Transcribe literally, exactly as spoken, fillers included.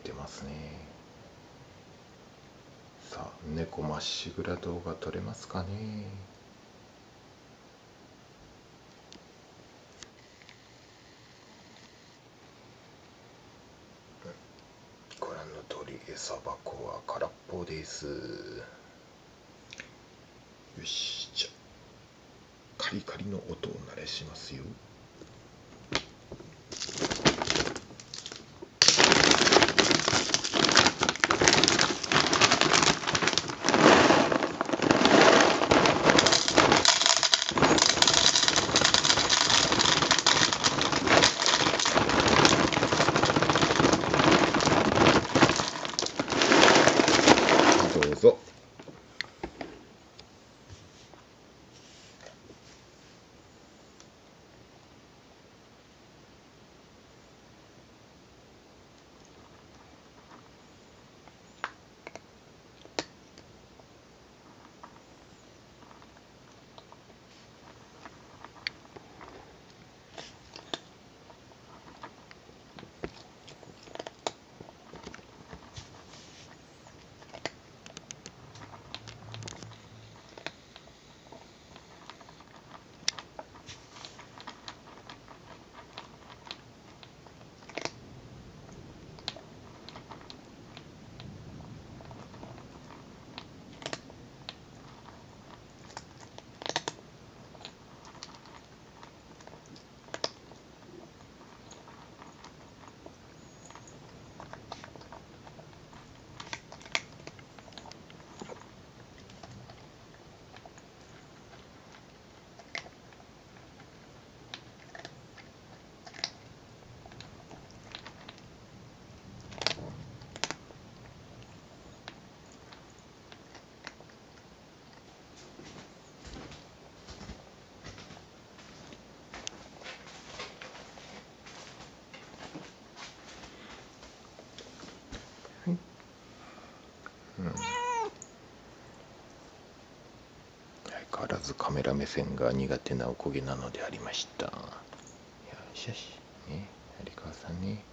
てますね。さあ、猫まっしぐら動画撮れますかね。ご覧の通り餌箱は空っぽです。よし、じゃあカリカリの音を鳴らしますよ。どうぞ。うん、相変わらずカメラ目線が苦手なおこげなのでありました。よしよし、ね、有川さんね。